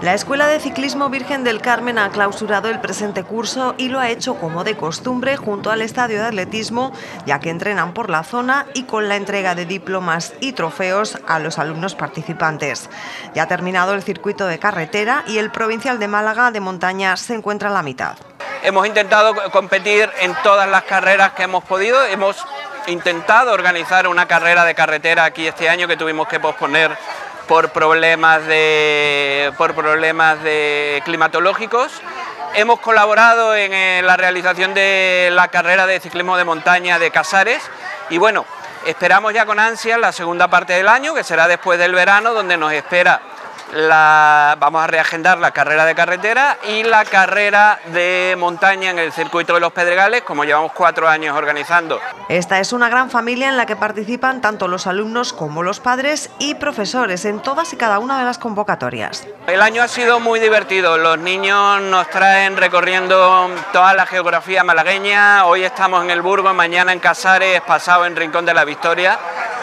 La Escuela de Ciclismo Virgen del Carmen ha clausurado el presente curso y lo ha hecho como de costumbre junto al estadio de atletismo, ya que entrenan por la zona y con la entrega de diplomas y trofeos a los alumnos participantes. Ya ha terminado el circuito de carretera y el provincial de Málaga de montaña se encuentra a la mitad. Hemos intentado competir en todas las carreras que hemos podido. Hemos intentado organizar una carrera de carretera aquí este año que tuvimos que posponer por problemas climatológicos. Hemos colaborado en la realización de la carrera de ciclismo de montaña de Casares y bueno, esperamos ya con ansias la segunda parte del año, que será después del verano, donde nos espera vamos a reagendar la carrera de carretera y la carrera de montaña en el circuito de los Pedregales, como llevamos 4 años organizando. Esta es una gran familia en la que participan tanto los alumnos como los padres y profesores en todas y cada una de las convocatorias. El año ha sido muy divertido, los niños nos traen recorriendo toda la geografía malagueña, hoy estamos en el Burgo, mañana en Casares, pasado en Rincón de la Victoria.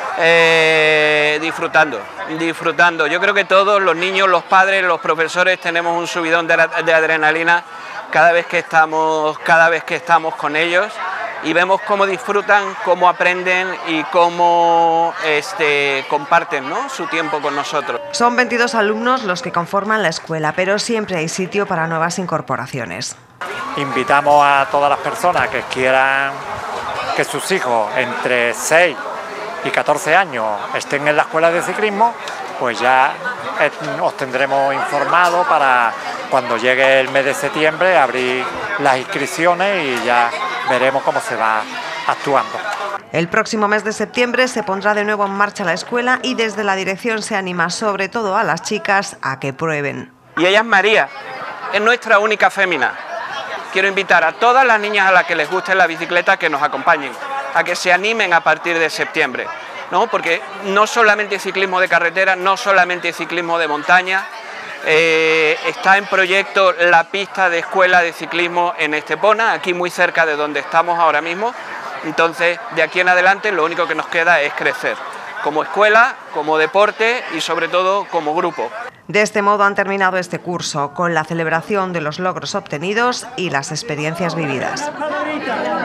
Disfrutando. Yo creo que todos los niños, los padres, los profesores tenemos un subidón de adrenalina cada vez que estamos con ellos y vemos cómo disfrutan, cómo aprenden y cómo comparten, ¿no?, su tiempo con nosotros. Son 22 alumnos los que conforman la escuela, pero siempre hay sitio para nuevas incorporaciones. Invitamos a todas las personas que quieran que sus hijos entre 6 y 14 años estén en la escuela de ciclismo, pues ya os tendremos informados para cuando llegue el mes de septiembre abrir las inscripciones y ya veremos cómo se va actuando. El próximo mes de septiembre se pondrá de nuevo en marcha la escuela y desde la dirección se anima sobre todo a las chicas a que prueben. Y ella es María, es nuestra única fémina. Quiero invitar a todas las niñas a las que les guste la bicicleta que nos acompañen, a que se animen a partir de septiembre, ¿no? Porque no solamente ciclismo de carretera, no solamente ciclismo de montaña, está en proyecto la pista de escuela de ciclismo en Estepona, aquí muy cerca de donde estamos ahora mismo. Entonces, de aquí en adelante lo único que nos queda es crecer, como escuela, como deporte y sobre todo como grupo. De este modo han terminado este curso, con la celebración de los logros obtenidos y las experiencias vividas.